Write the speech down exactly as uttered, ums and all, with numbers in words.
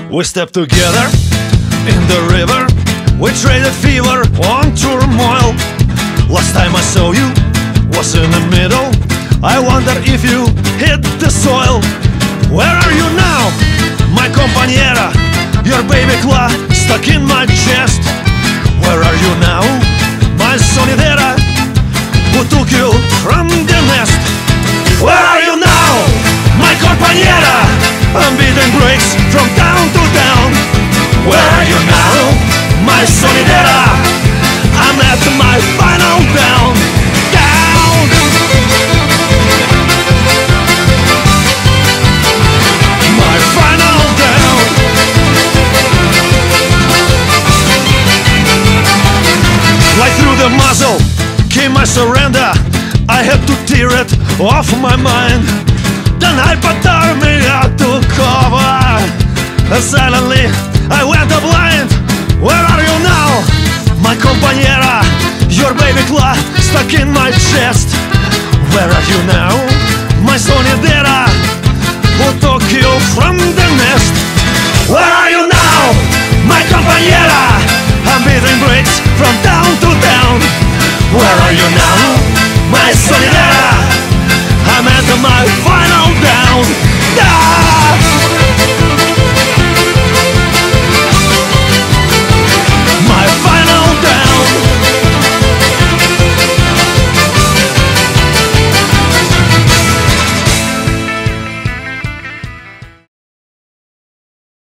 We stepped together in the river. We traded fever on turmoil. Last time I saw you was in the middle. I wonder if you hit the soil. Where are you now, my compañera? Your baby claw stuck in my chest. Where are you now, my sonidera, who took you from the nest? Where are you now, my compañera? I'm beating breaks from town to town. Where are you now, my sonidera? I'm at my final down, down. My final down. Right through the muzzle came my surrender. I had to tear it off my mind. The night batar me took cover. And silently I went blind. Where are you now, my compañera? Your baby claw stuck in my chest. Where are you now, my sonidera, who took you from the nest? Where are you now, my compañera? I'm beating bricks from town to town. Where are you now, my sonidera? I'm at my final down, down.